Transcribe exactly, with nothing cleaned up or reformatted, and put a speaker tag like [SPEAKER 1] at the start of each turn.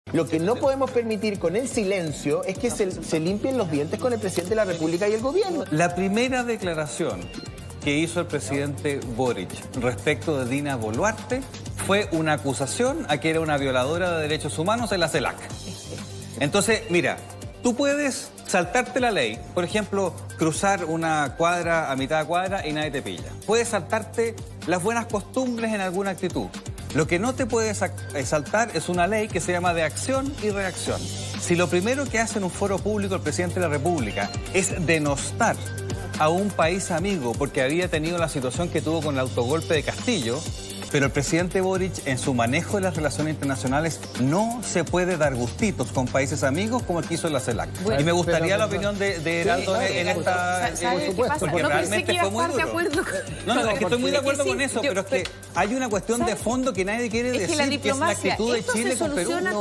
[SPEAKER 1] Lo que no podemos permitir con el silencio es que se, se limpien los dientes con el presidente de la República y el gobierno.
[SPEAKER 2] La primera declaración que hizo el presidente Boric respecto de Dina Boluarte fue una acusación a que era una violadora de derechos humanos en la CELAC. Entonces, mira, tú puedes saltarte la ley, por ejemplo, cruzar una cuadra a mitad de cuadra y nadie te pilla. Puedes saltarte las buenas costumbres en alguna actitud. Lo que no te puedes saltar es una ley que se llama de acción y reacción. Si lo primero que hace en un foro público el presidente de la República es denostar a un país amigo porque había tenido la situación que tuvo con el autogolpe de Castillo, pero el presidente Boric en su manejo de las relaciones internacionales no se puede dar gustitos con países amigos como el que hizo la CELAC. Bueno, y me gustaría pero, la opinión de, de Heraldo sí, en esta...
[SPEAKER 3] Por supuesto,
[SPEAKER 2] porque
[SPEAKER 3] no,
[SPEAKER 2] realmente fue muy duro. No, no, es que estoy muy de acuerdo con eso, pero es que hay una cuestión de fondo que nadie quiere decir, que es la actitud de Chile con Perú.